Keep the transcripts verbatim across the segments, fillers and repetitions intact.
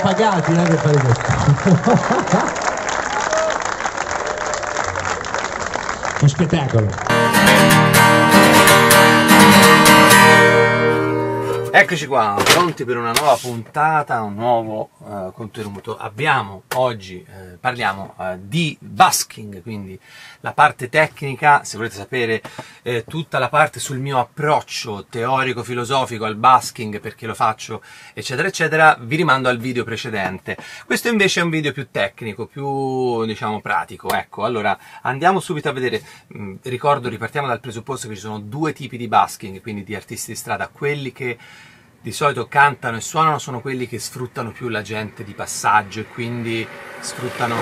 pagati eh, per fare questo. Uno spettacolo. Eccoci qua, pronti per una nuova puntata, un nuovo uh, contenuto. Abbiamo oggi, eh, parliamo uh, di busking, quindi la parte tecnica, se volete sapere eh, tutta la parte sul mio approccio teorico-filosofico al busking, perché lo faccio, eccetera, eccetera, vi rimando al video precedente. Questo invece è un video più tecnico, più, diciamo, pratico. Ecco, allora andiamo subito a vedere. Mh, ricordo, ripartiamo dal presupposto che ci sono due tipi di busking, quindi di artisti di strada, quelli che di solito cantano e suonano sono quelli che sfruttano più la gente di passaggio e quindi sfruttano,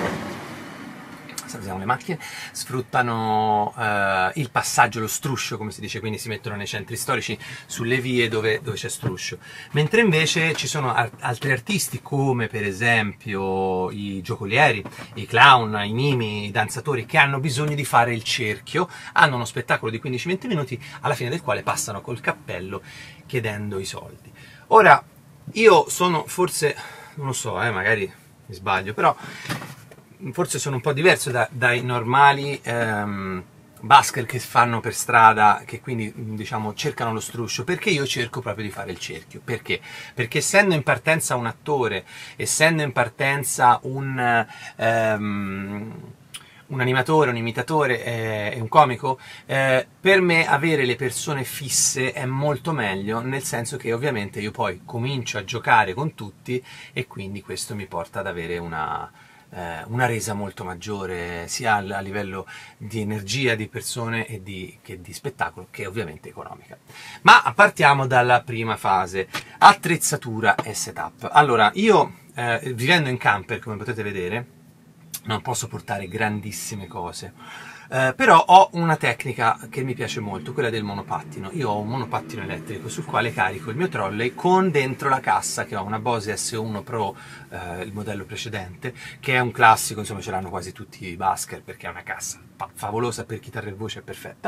salviamo le macchine, sfruttano eh, il passaggio, lo struscio come si dice, quindi si mettono nei centri storici, sulle vie dove, dove c'è struscio. Mentre invece ci sono altri artisti come per esempio i giocolieri, i clown, i mimi, i danzatori che hanno bisogno di fare il cerchio, hanno uno spettacolo di quindici venti minuti alla fine del quale passano col cappello chiedendo i soldi. Ora, io sono forse, non lo so, eh, magari mi sbaglio, però forse sono un po' diverso da, dai normali ehm, busker che fanno per strada, che quindi diciamo cercano lo struscio, perché io cerco proprio di fare il cerchio. Perché? Perché essendo in partenza un attore, essendo in partenza un... Ehm, un animatore, un imitatore e eh, un comico, eh, per me avere le persone fisse è molto meglio, nel senso che ovviamente io poi comincio a giocare con tutti e quindi questo mi porta ad avere una, eh, una resa molto maggiore sia a livello di energia di persone e di, che di spettacolo, che ovviamente economica. Ma partiamo dalla prima fase, attrezzatura e setup. Allora, io eh, vivendo in camper, come potete vedere, non posso portare grandissime cose, eh, però ho una tecnica che mi piace molto, quella del monopattino. Io ho un monopattino elettrico sul quale carico il mio trolley con dentro la cassa, che ho una Bose S uno Pro, eh, il modello precedente, che è un classico, insomma ce l'hanno quasi tutti i busker perché è una cassa favolosa per chitarra e voce, è perfetta.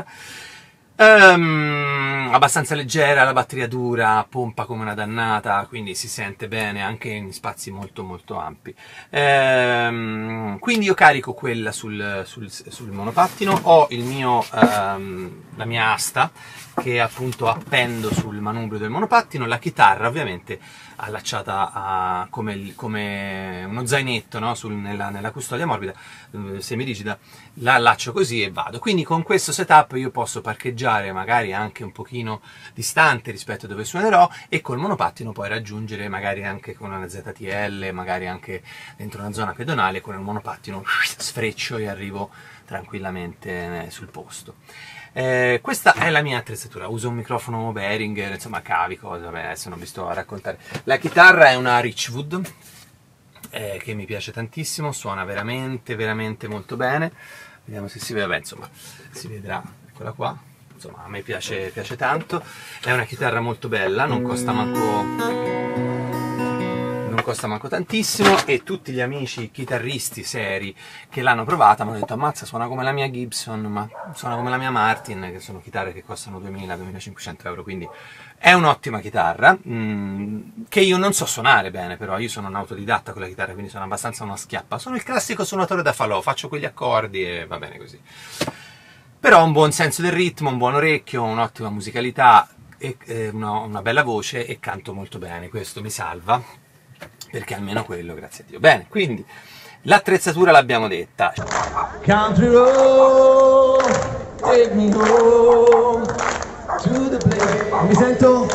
Um, abbastanza leggera, la batteria dura, pompa come una dannata, quindi si sente bene anche in spazi molto molto ampi. Um, quindi io carico quella sul, sul, sul monopattino, ho il mio, um, la mia asta che appunto appendo sul manubrio del monopattino, la chitarra ovviamente allacciata a, come, come uno zainetto, no? Sul, nella, nella custodia morbida, eh, semirigida, la allaccio così e vado. Quindi con questo setup io posso parcheggiare magari anche un pochino distante rispetto a dove suonerò e col monopattino poi raggiungere magari anche con una Z T L, magari anche dentro una zona pedonale, con il monopattino sfreccio e arrivo tranquillamente sul posto. Eh, questa è la mia attrezzatura, uso un microfono Behringer, insomma cavi, cose, vabbè, adesso non vi sto a raccontare. La chitarra è una Richwood, eh, che mi piace tantissimo, suona veramente, veramente molto bene. Vediamo se si vede, beh, insomma, si vedrà, eccola qua, insomma, a me piace, piace tanto. È una chitarra molto bella, non costa manco... non costa manco tantissimo, e tutti gli amici chitarristi seri che l'hanno provata mi hanno detto: ammazza, suona come la mia Gibson, ma suona come la mia Martin, che sono chitarre che costano duemila duemilacinquecento euro, quindi è un'ottima chitarra, mh, che io non so suonare bene, però io sono un autodidatta con la chitarra, quindi sono abbastanza una schiappa, sono il classico suonatore da falò, faccio quegli accordi e va bene così. Però ho un buon senso del ritmo, un buon orecchio, un'ottima musicalità, e, e una, una bella voce, e canto molto bene, questo mi salva, perché almeno quello, grazie a Dio. Bene, quindi l'attrezzatura l'abbiamo detta. Country road, take me home to the place. Mi sento?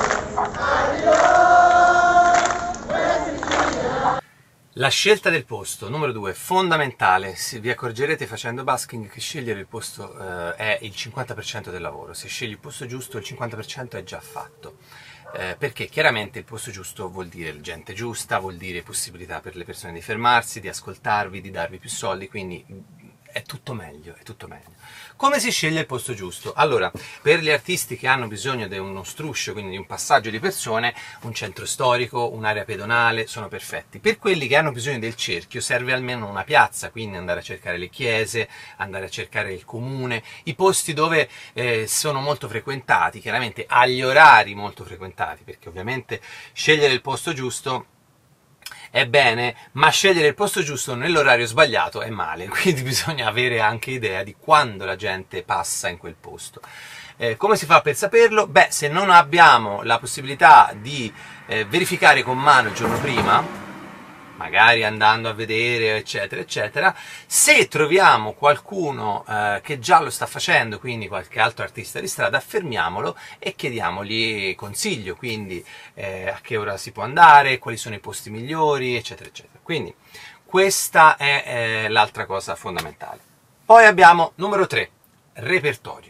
La scelta del posto, numero due, fondamentale. Se vi accorgerete facendo busking che scegliere il posto eh, è il cinquanta per cento del lavoro. Se scegli il posto giusto, il cinquanta per cento è già fatto. Eh, perché chiaramente il posto giusto vuol dire gente giusta, vuol dire possibilità per le persone di fermarsi, di ascoltarvi, di darvi più soldi, quindi è tutto meglio, è tutto meglio. Come si sceglie il posto giusto? Allora, per gli artisti che hanno bisogno di uno struscio, quindi di un passaggio di persone, un centro storico, un'area pedonale sono perfetti. Per quelli che hanno bisogno del cerchio serve almeno una piazza, quindi andare a cercare le chiese, andare a cercare il comune, i posti dove eh, sono molto frequentati, chiaramente agli orari molto frequentati, perché ovviamente scegliere il posto giusto è bene, ma scegliere il posto giusto nell'orario sbagliato è male, quindi bisogna avere anche idea di quando la gente passa in quel posto. Eh, come si fa per saperlo? Beh, se non abbiamo la possibilità di eh, verificare con mano il giorno prima, magari andando a vedere, eccetera, eccetera, se troviamo qualcuno eh, che già lo sta facendo, quindi qualche altro artista di strada, fermiamolo e chiediamogli consiglio, quindi eh, a che ora si può andare, quali sono i posti migliori, eccetera, eccetera. Quindi questa è eh, l'altra cosa fondamentale. Poi abbiamo numero tre, repertorio.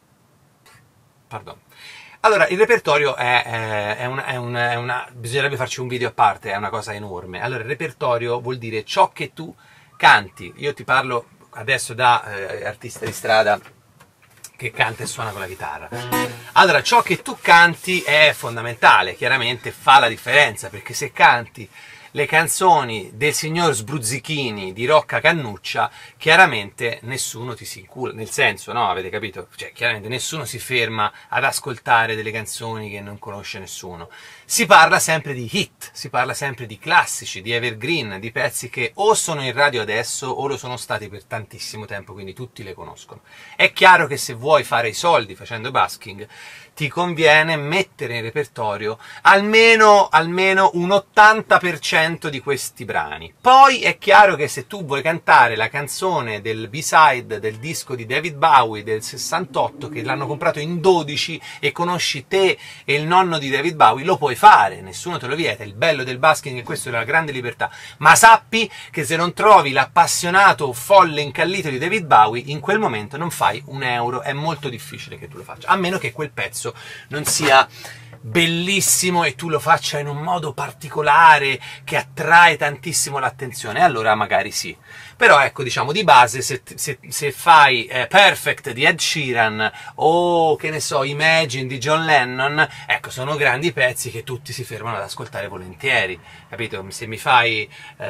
Pardon. Allora, il repertorio è, è, è, una, è, una, è una... bisognerebbe farci un video a parte, è una cosa enorme. Allora, il repertorio vuol dire ciò che tu canti. Io ti parlo adesso da eh, artista di strada che canta e suona con la chitarra. Allora, ciò che tu canti è fondamentale, chiaramente fa la differenza, perché se canti le canzoni del signor Sbruzzichini di Rocca Cannuccia, chiaramente nessuno ti si incula, nel senso, no, avete capito? Cioè, chiaramente nessuno si ferma ad ascoltare delle canzoni che non conosce nessuno. Si parla sempre di hit, si parla sempre di classici, di evergreen, di pezzi che o sono in radio adesso o lo sono stati per tantissimo tempo, quindi tutti le conoscono. È chiaro che se vuoi fare i soldi facendo busking, ti conviene mettere in repertorio almeno, almeno un ottanta per cento di questi brani. Poi è chiaro che se tu vuoi cantare la canzone del B-side del disco di David Bowie del sessantotto, che l'hanno comprato in dodici, e conosci te e il nonno di David Bowie, lo puoi fare, nessuno te lo vieta. Il bello del busking è questo, è la grande libertà. Ma sappi che se non trovi l'appassionato folle incallito di David Bowie, in quel momento non fai un euro, è molto difficile che tu lo faccia, a meno che quel pezzo non sia bellissimo e tu lo faccia in un modo particolare che attrae tantissimo l'attenzione, allora magari sì. Però ecco, diciamo di base, se, se, se fai eh, Perfect di Ed Sheeran o che ne so, Imagine di John Lennon, ecco, sono grandi pezzi che tutti si fermano ad ascoltare volentieri, capito? Se mi fai eh,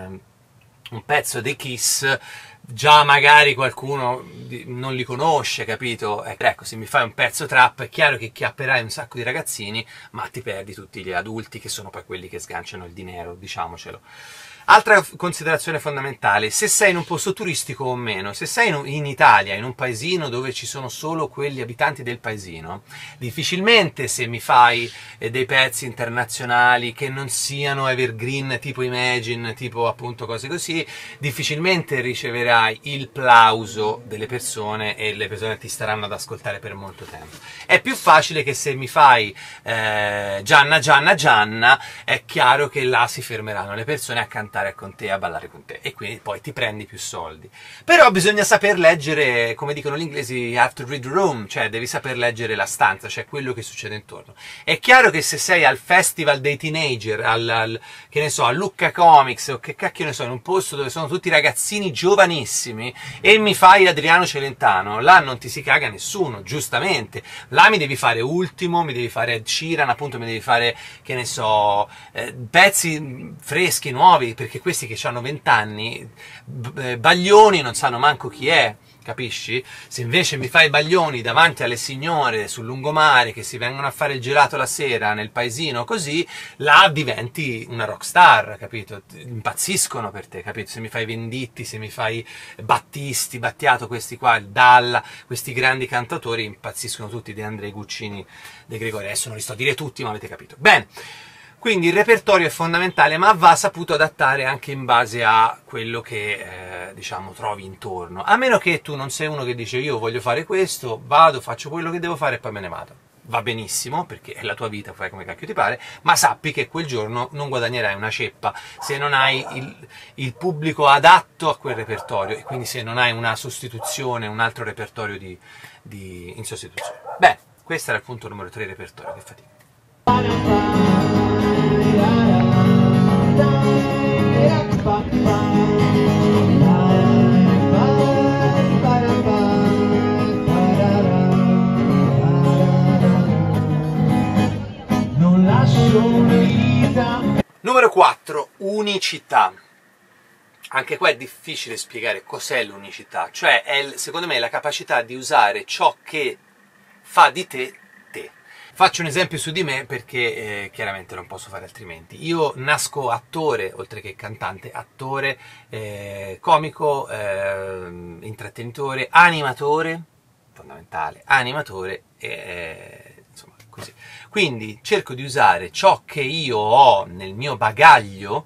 un pezzo dei Kiss, già magari qualcuno non li conosce, capito? Ecco, se mi fai un pezzo trap, è chiaro che chiapperai un sacco di ragazzini, ma ti perdi tutti gli adulti, che sono poi quelli che sganciano il dinero, diciamocelo. Altra considerazione fondamentale, se sei in un posto turistico o meno, se sei in Italia, in un paesino dove ci sono solo quelli abitanti del paesino, difficilmente se mi fai dei pezzi internazionali che non siano evergreen, tipo Imagine, tipo appunto cose così, difficilmente riceverai il plauso delle persone e le persone ti staranno ad ascoltare per molto tempo. È più facile che se mi fai eh, Gianna, Gianna, Gianna, è chiaro che là si fermeranno le persone a cantare con te, a ballare con te, e quindi poi ti prendi più soldi. Però bisogna saper leggere, come dicono gli inglesi, you have to read the room, cioè devi saper leggere la stanza, cioè quello che succede intorno. È chiaro che se sei al festival dei teenager, al, al che ne so, a Lucca Comics, o che cacchio ne so, in un posto dove sono tutti ragazzini giovanissimi, e mi fai Adriano Celentano, là non ti si caga nessuno, giustamente. Là mi devi fare Ultimo, mi devi fare Ed Sheeran, appunto mi devi fare, che ne so, eh, pezzi freschi, nuovi, perché questi che hanno vent'anni, Baglioni non sanno manco chi è, capisci? Se invece mi fai Baglioni davanti alle signore sul lungomare che si vengono a fare il gelato la sera nel paesino così, là diventi una rockstar, capito? Impazziscono per te, capito? Se mi fai Venditti, se mi fai Battisti, Battiato, questi qua, il Dalla, questi grandi cantatori impazziscono tutti, De Andrei Guccini, De Gregori, adesso non li sto a dire tutti, ma avete capito. Bene. Quindi il repertorio è fondamentale, ma va saputo adattare anche in base a quello che eh, diciamo trovi intorno. A meno che tu non sei uno che dice io voglio fare questo, vado, faccio quello che devo fare e poi me ne vado. Va benissimo, perché è la tua vita, fai come cacchio ti pare, ma sappi che quel giorno non guadagnerai una ceppa se non hai il, il pubblico adatto a quel repertorio, e quindi se non hai una sostituzione, un altro repertorio di, di, in sostituzione. Beh, questo era il punto numero tre, repertorio, che fatica. Numero quattro, unicità. Anche qua è difficile spiegare cos'è l'unicità, cioè è, secondo me, la capacità di usare ciò che fa di te te. Faccio un esempio su di me perché eh, chiaramente non posso fare altrimenti. Io nasco attore, oltre che cantante, attore, eh, comico, eh, intrattenitore, animatore, fondamentale, animatore, eh, insomma così. Quindi cerco di usare ciò che io ho nel mio bagaglio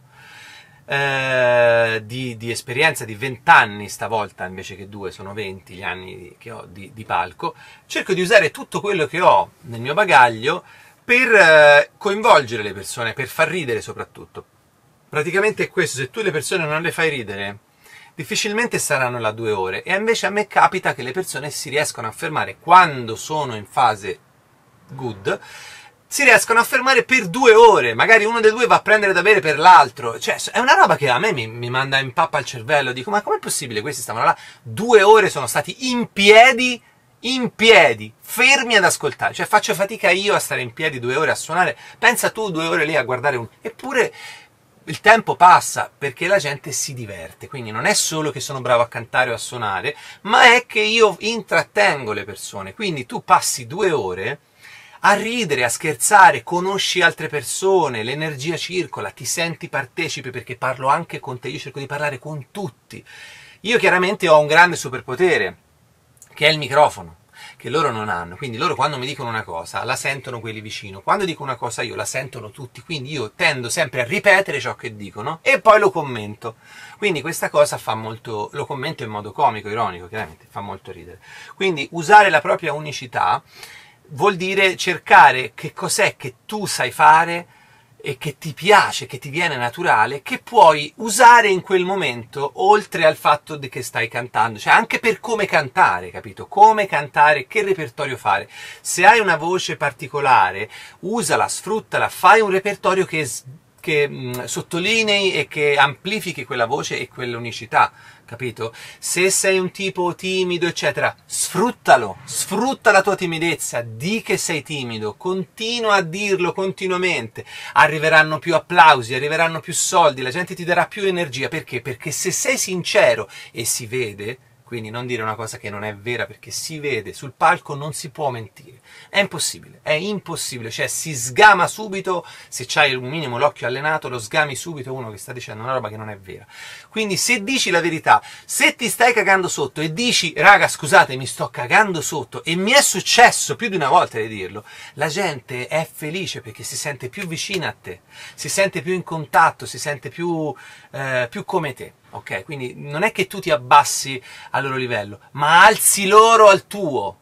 eh, di, di esperienza di venti anni stavolta, invece che due, sono venti gli anni che ho di, di palco. Cerco di usare tutto quello che ho nel mio bagaglio per eh, coinvolgere le persone, per far ridere soprattutto. Praticamente è questo: se tu le persone non le fai ridere, difficilmente saranno là due ore, e invece a me capita che le persone si riescono a fermare quando sono in fase good, si riescono a fermare per due ore, magari uno dei due va a prendere da bere per l'altro, cioè è una roba che a me mi, mi manda in pappa al cervello, dico ma com'è possibile, questi stavano là, due ore sono stati in piedi, in piedi, fermi ad ascoltare, cioè faccio fatica io a stare in piedi due ore a suonare, pensa tu due ore lì a guardare un... eppure il tempo passa perché la gente si diverte, quindi non è solo che sono bravo a cantare o a suonare, ma è che io intrattengo le persone, quindi tu passi due ore a ridere, a scherzare, conosci altre persone, l'energia circola, ti senti partecipe perché parlo anche con te, io cerco di parlare con tutti. Io chiaramente ho un grande superpotere, che è il microfono, che loro non hanno, quindi loro quando mi dicono una cosa la sentono quelli vicino, quando dico una cosa io la sentono tutti, quindi io tendo sempre a ripetere ciò che dicono e poi lo commento, quindi questa cosa fa molto, lo commento in modo comico, ironico, chiaramente fa molto ridere. Quindi usare la propria unicità vuol dire cercare che cos'è che tu sai fare e che ti piace, che ti viene naturale, che puoi usare in quel momento, oltre al fatto di che stai cantando, cioè anche per come cantare, capito? Come cantare, che repertorio fare. Se hai una voce particolare, usala, sfruttala, fai un repertorio che, che mh, sottolinei e che amplifichi quella voce e quell'unicità, capito? Se sei un tipo timido, eccetera, sfruttalo, sfrutta la tua timidezza, di che sei timido, continua a dirlo continuamente, arriveranno più applausi, arriveranno più soldi, la gente ti darà più energia, perché? Perché se sei sincero e si vede, quindi non dire una cosa che non è vera perché si vede, sul palco non si può mentire, è impossibile, è impossibile, cioè si sgama subito, se c'hai un minimo l'occhio allenato lo sgami subito uno che sta dicendo una roba che non è vera. Quindi se dici la verità, se ti stai cagando sotto e dici raga scusate mi sto cagando sotto, e mi è successo più di una volta di dirlo, la gente è felice perché si sente più vicina a te, si sente più in contatto, si sente più, eh, più come te. Ok, quindi non è che tu ti abbassi al loro livello, ma alzi loro al tuo.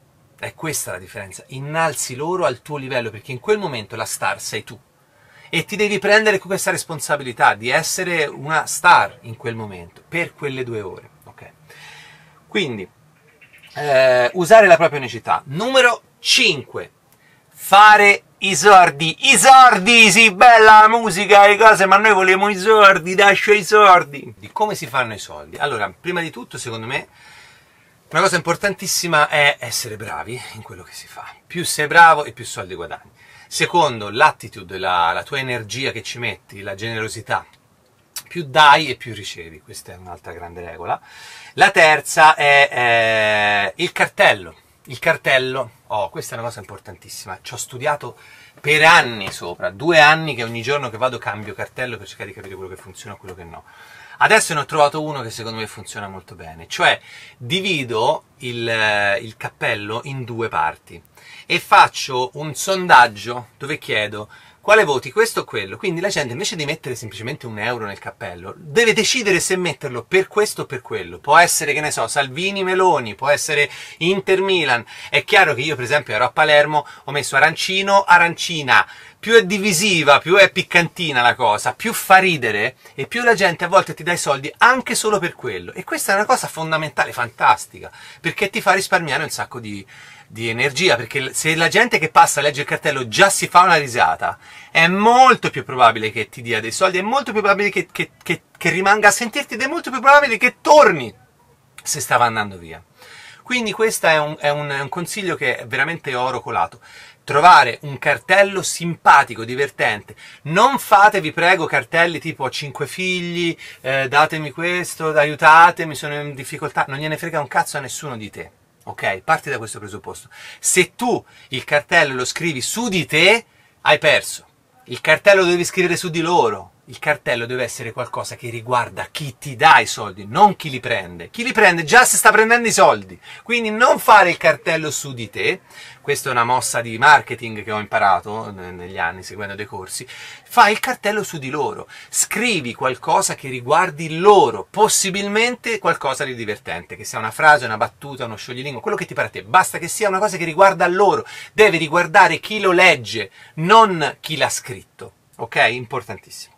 È questa la differenza, innalzi loro al tuo livello, perché in quel momento la star sei tu. E ti devi prendere questa responsabilità di essere una star in quel momento, per quelle due ore. Ok? Quindi, eh, usare la propria unicità. Numero cinque. Fare i sordi, i sordi, sì, bella la musica, le cose, ma noi vogliamo i sordi, lascia i sordi. Di come si fanno i soldi? Allora, prima di tutto, secondo me, una cosa importantissima è essere bravi in quello che si fa. Più sei bravo e più soldi guadagni. Secondo, l'attitude, la, la tua energia che ci metti, la generosità. Più dai e più ricevi, questa è un'altra grande regola. La terza è eh, il cartello. Il cartello, oh, questa è una cosa importantissima, ci ho studiato per anni sopra, due anni che ogni giorno che vado cambio cartello per cercare di capire quello che funziona e quello che no. Adesso ne ho trovato uno che secondo me funziona molto bene, cioè divido il, il cappello in due parti e faccio un sondaggio dove chiedo quale voti, questo o quello, quindi la gente invece di mettere semplicemente un euro nel cappello deve decidere se metterlo per questo o per quello. Può essere, che ne so, Salvini Meloni, può essere Inter Milan. È chiaro che io per esempio ero a Palermo, ho messo arancino, arancina. Più è divisiva, più è piccantina la cosa, più fa ridere e più la gente a volte ti dà i soldi anche solo per quello. E questa è una cosa fondamentale, fantastica, perché ti fa risparmiare un sacco di, di energia, perché se la gente che passa a leggere il cartello già si fa una risata, è molto più probabile che ti dia dei soldi, è molto più probabile che, che, che, che rimanga a sentirti ed è molto più probabile che torni se stava andando via. Quindi questo è un, è un, è un consiglio che è veramente oro colato. Trovare un cartello simpatico, divertente. Non fate, vi prego, cartelli tipo ho cinque figli, eh, datemi questo, aiutatemi, sono in difficoltà. Non gliene frega un cazzo a nessuno di te. ok? Parti da questo presupposto. Se tu il cartello lo scrivi su di te, hai perso. Il cartello lo devi scrivere su di loro. Il cartello deve essere qualcosa che riguarda chi ti dà i soldi, non chi li prende. Chi li prende già si sta prendendo i soldi. Quindi non fare il cartello su di te. Questa è una mossa di marketing che ho imparato negli anni seguendo dei corsi. Fai il cartello su di loro. Scrivi qualcosa che riguardi loro, possibilmente qualcosa di divertente, che sia una frase, una battuta, uno scioglilingua, quello che ti pare a te. Basta che sia una cosa che riguarda loro. Deve riguardare chi lo legge, non chi l'ha scritto. Ok? Importantissimo.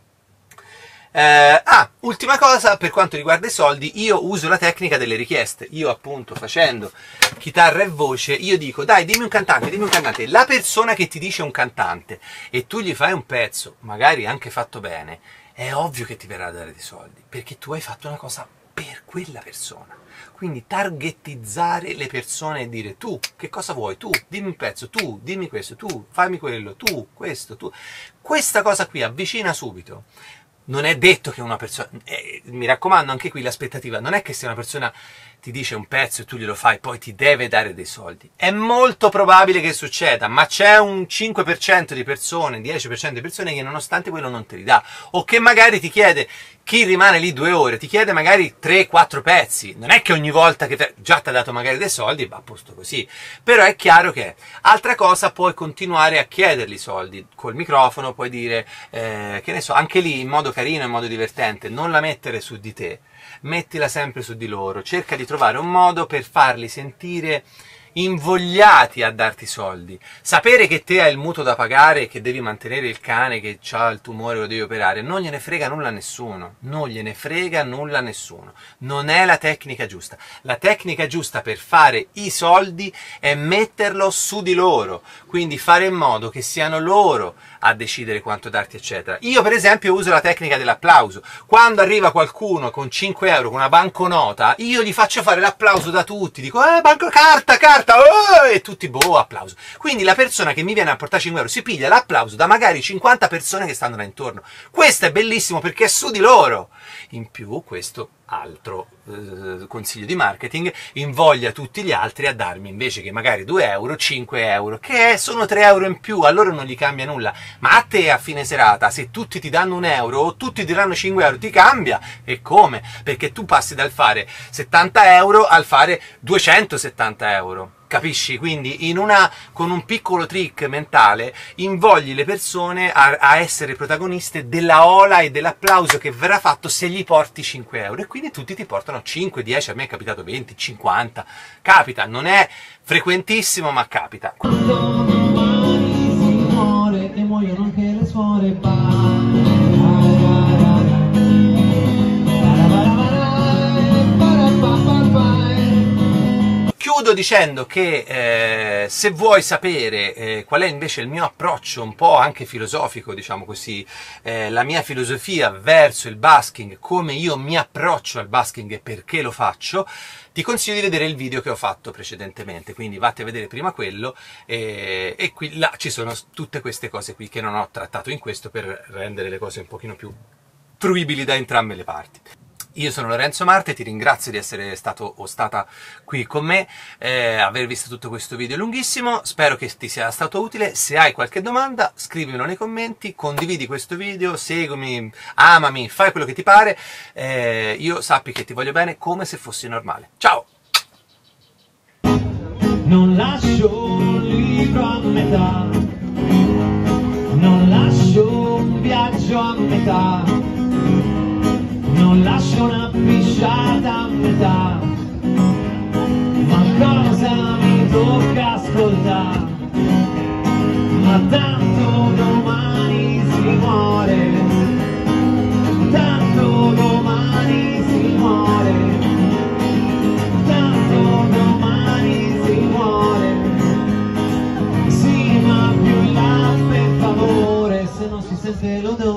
Eh, ah, ultima cosa per quanto riguarda i soldi, io uso la tecnica delle richieste. Io appunto facendo chitarra e voce, io dico dai dimmi un cantante, dimmi un cantante. La persona che ti dice un cantante e tu gli fai un pezzo, magari anche fatto bene, è ovvio che ti verrà a dare dei soldi, perché tu hai fatto una cosa per quella persona. Quindi targetizzare le persone e dire tu, che cosa vuoi? Tu, dimmi un pezzo, tu, dimmi questo, tu, fammi quello, tu, questo, tu. Questa cosa qui avvicina subito. Non è detto che una persona, eh, mi raccomando anche qui l'aspettativa, non è che se una persona ti dice un pezzo e tu glielo fai, poi ti deve dare dei soldi. È molto probabile che succeda, ma c'è un cinque per cento di persone, dieci per cento di persone che nonostante quello non te li dà, o che magari ti chiede, chi rimane lì due ore, ti chiede magari tre quattro pezzi, non è che ogni volta che te, già ti ha dato magari dei soldi, va a posto così, però è chiaro che altra cosa puoi continuare a chiedergli soldi, col microfono puoi dire, eh, che ne so, anche lì in modo carino, in modo divertente, non la mettere su di te, mettila sempre su di loro, cerca di trovare un modo per farli sentire invogliati a darti soldi. Sapere che te hai il mutuo da pagare e che devi mantenere il cane che ha il tumore e lo devi operare, non gliene frega nulla a nessuno, non gliene frega nulla a nessuno, non è la tecnica giusta. La tecnica giusta per fare i soldi è metterlo su di loro, quindi fare in modo che siano loro a decidere quanto darti eccetera. Io per esempio uso la tecnica dell'applauso. Quando arriva qualcuno con cinque euro, con una banconota, io gli faccio fare l'applauso da tutti, dico eh banco carta, carta, oh! E tutti boh, applauso. Quindi la persona che mi viene a portare cinque euro si piglia l'applauso da magari cinquanta persone che stanno là intorno. Questo è bellissimo perché è su di loro. In più questo altro eh, consiglio di marketing invoglia tutti gli altri a darmi invece che magari due euro, cinque euro, che sono tre euro in più, a loro non gli cambia nulla, ma a te a fine serata se tutti ti danno un euro o tutti ti danno cinque euro ti cambia. E come? Perché tu passi dal fare settanta euro al fare duecentosettanta euro. Capisci? Quindi in una, con un piccolo trick mentale invogli le persone a, a essere protagoniste della ola e dell'applauso che verrà fatto se gli porti cinque euro, e quindi tutti ti portano cinque, dieci, a me è capitato venti, cinquanta, capita, non è frequentissimo ma capita. Chiudo dicendo che eh, se vuoi sapere eh, qual è invece il mio approccio un po' anche filosofico, diciamo così, eh, la mia filosofia verso il basking, come io mi approccio al basking e perché lo faccio, ti consiglio di vedere il video che ho fatto precedentemente, quindi vatti a vedere prima quello e, e qui là ci sono tutte queste cose qui che non ho trattato in questo per rendere le cose un pochino più fruibili da entrambe le parti. Io sono Lorenzo Marte, ti ringrazio di essere stato o stata qui con me, eh, aver visto tutto questo video lunghissimo, spero che ti sia stato utile. Se hai qualche domanda scrivimelo nei commenti, condividi questo video, seguimi, amami, fai quello che ti pare, eh, io sappi che ti voglio bene come se fossi normale. Ciao! Non lascio un libro a metà, non lascio un viaggio a metà, non lascio una pisciata a metà, ma cosa mi tocca ascoltare? Ma tanto domani si muore, tanto domani si muore, tanto domani si muore. Sì, ma più in là per favore, se non si sente l'odore